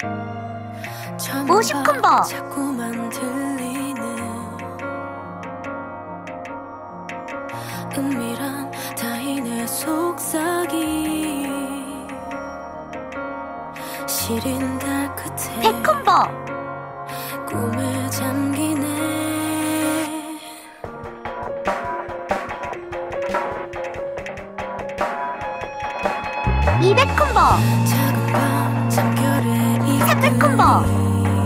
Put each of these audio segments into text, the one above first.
50콤보 자꾸만 들리는 은밀한 타인의 속삭임 시린 달 끝에 100콤보 꿈에 잠기네 200콤보 작은 밤 잠결에 300콤보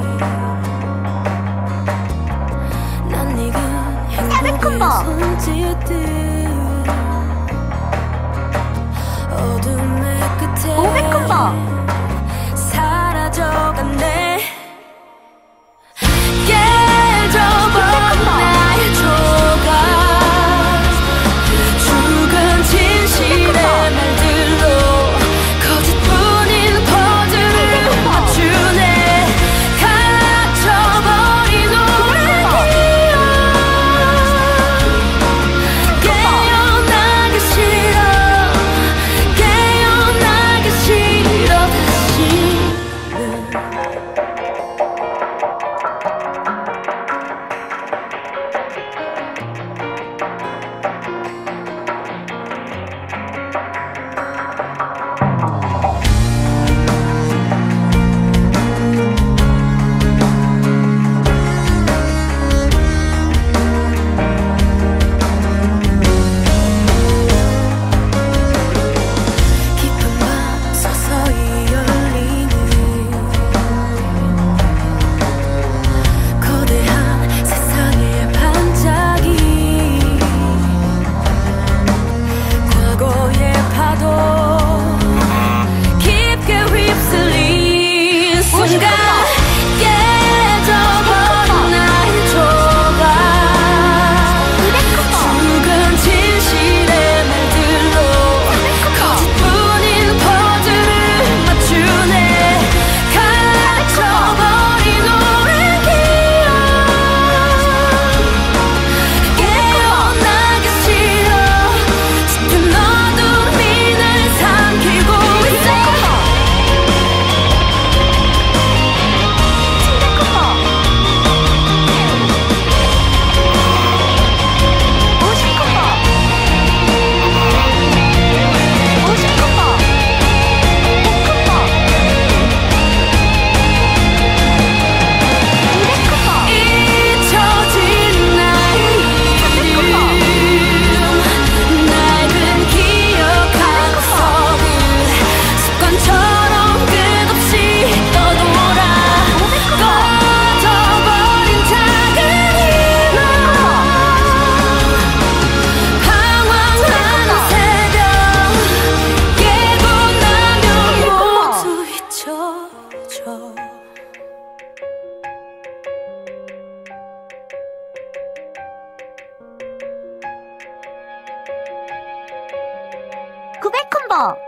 난 익은 행복의 400콤보 손짓들 어둠의 끝에 500콤보 사라져갔네 깨져버린 나의 조각 죽은 진실의 말들로 거짓뿐인 퍼즐을 맞추네 갇혀버린 오랜 기억 깨어나기 싫어 깨어나기 싫어 다시는 깊은 밤 서서히 열리는 거대한 세상의 반짝이 과거의 파도 깊게 휩쓸린 순간 깨져버린 나의 조각 죽은 진실의 말들로 거짓뿐인 퍼즐을 맞추네 갇혀버린 오랜 기억 깨어나기 싫어 짙은 어둠이 날 삼키고 있어 50콤보 잊혀진 나의 이름 낡은 기억 한 석을 습관처럼 끝없이 떠돌아 꺼져버린 작은 희망 방황하는 새벽 깨고 나면 모두 잊혀져 900콤보